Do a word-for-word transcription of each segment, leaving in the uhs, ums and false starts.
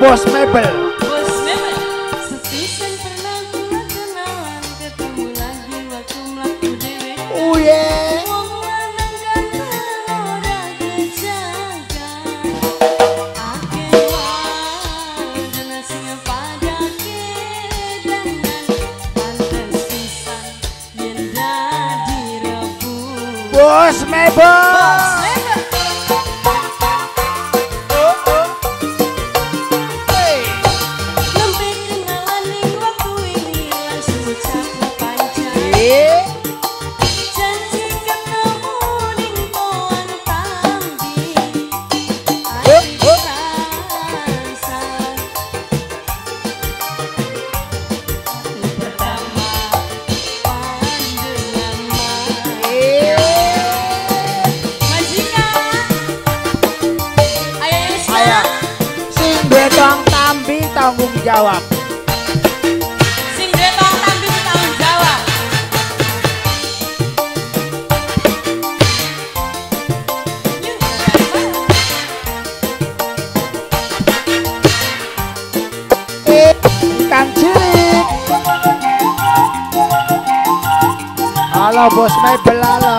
Bos Mebel. Bos Mebel. Sepisan pernah kula kenalan, ketemu lagi waktu mlaku dhewe. Oh yeah. Wong lanang kan ora kejaga. Akeh wae dene sing padake dandan pantes pisan yen dadi rebu. Bos Mebel. Bos Mebel. Betong Tambi tanggung jawab. Sing betong Tambi tanggung jawab. Eh, ikan cilik. Halo Bos Mebel, halo.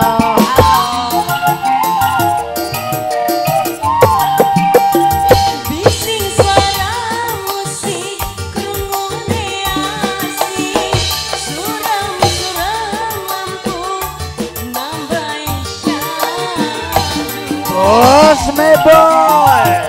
Bos Mebel.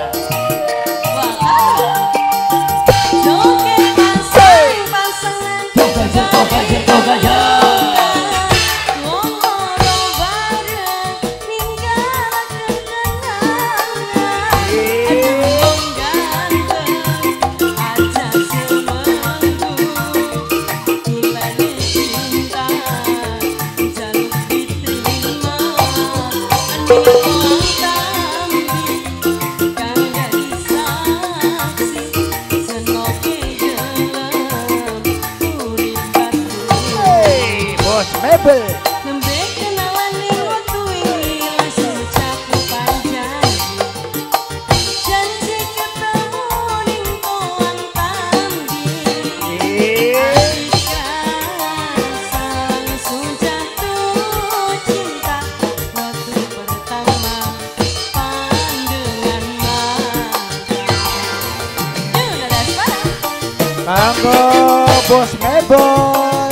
Bos Mebel. Nembe kenalan ning waktu ini langsung ucapku panjang. Janji ketemu ning pohon Tambi. Adik rasa langsung jatuh cinta waktu pertama pandangan mata. Yuk, ada suara. Kanggo Bos Mebel.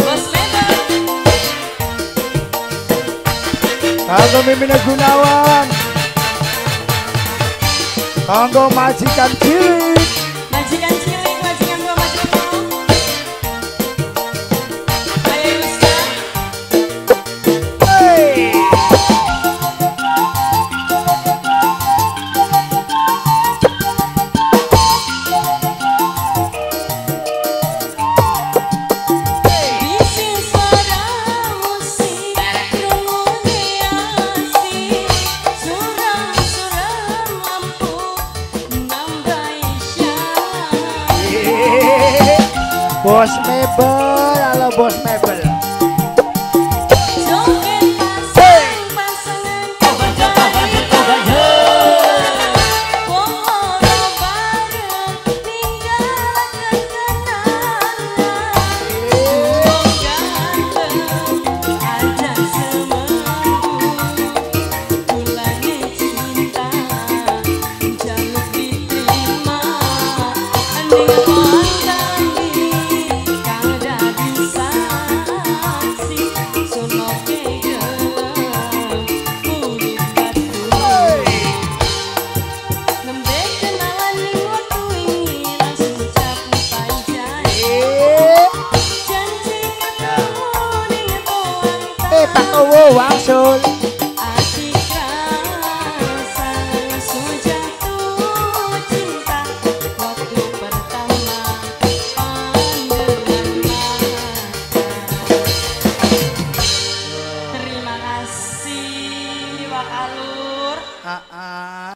Kanggo Mimin Gunawan. Kanggo majikan cilik. Majikan cilik, majikan dua, majikan dua. Ayo Ustaz. Hey. Bising suara musik, krungune asik, suram-suram lampu nambahi syahid. Bos Mebel, halo Bos Mebel. Joget pasang-pasangan, wong loro bareng ninggalaken kenangan. Wong ganteng aja semenggu, kulane cinta jaluk diterima. Ning pohon Tambi kang dadi saksi, sono kegelem urip batu. Nembe kenalan ning waktu ini langsung ucapku panjang. Janji ketemu ning pohon Eh, Pak Tambi. Towo wangsul. Adik rasa langsung jatuh cinta waktu pertama pandangan mata. Terima kasih Wak Alur. Ah, ah.